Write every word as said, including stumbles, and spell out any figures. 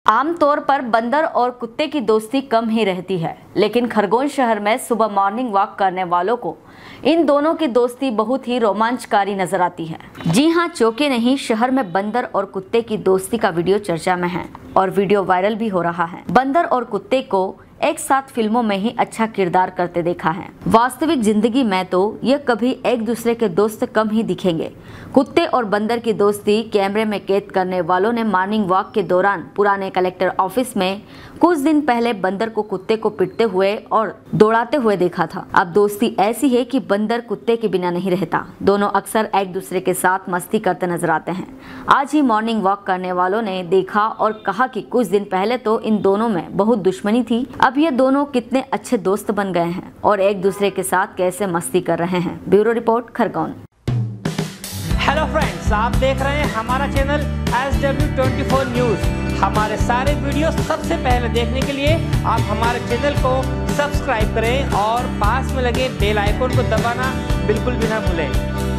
आमतौर पर बंदर और कुत्ते की दोस्ती कम ही रहती है, लेकिन खरगोन शहर में सुबह मॉर्निंग वॉक करने वालों को इन दोनों की दोस्ती बहुत ही रोमांचकारी नजर आती है। जी हां, चौके नहीं, शहर में बंदर और कुत्ते की दोस्ती का वीडियो चर्चा में है और वीडियो वायरल भी हो रहा है। बंदर और कुत्ते को एक साथ फिल्मों में ही अच्छा किरदार करते देखा है। वास्तविक जिंदगी में तो ये कभी एक दूसरे के दोस्त कम ही दिखेंगे। कुत्ते और बंदर की दोस्ती कैमरे में कैद करने वालों ने मॉर्निंग वॉक के दौरान पुराने कलेक्टर ऑफिस में कुछ दिन पहले बंदर को कुत्ते को पीटते हुए और दौड़ाते हुए देखा था। अब दोस्ती ऐसी है कि बंदर कुत्ते के बिना नहीं रहता। दोनों अक्सर एक दूसरे के साथ मस्ती करते नजर आते हैं। आज ही मॉर्निंग वॉक करने वालों ने देखा और कहा कि कुछ दिन पहले तो इन दोनों में बहुत दुश्मनी थी, अब ये दोनों कितने अच्छे दोस्त बन गए हैं और एक दूसरे के साथ कैसे मस्ती कर रहे हैं। Bureau report, Khargone. Hello friends, आप देख रहे हैं हमारा channel S W twenty four news. हमारे सारे वीडियो सबसे पहले देखने के लिए आप हमारे चैनल को सब्सक्राइब करें और पास में लगे बेल आइकन को दबाना बिल्कुल भी ना भूलें।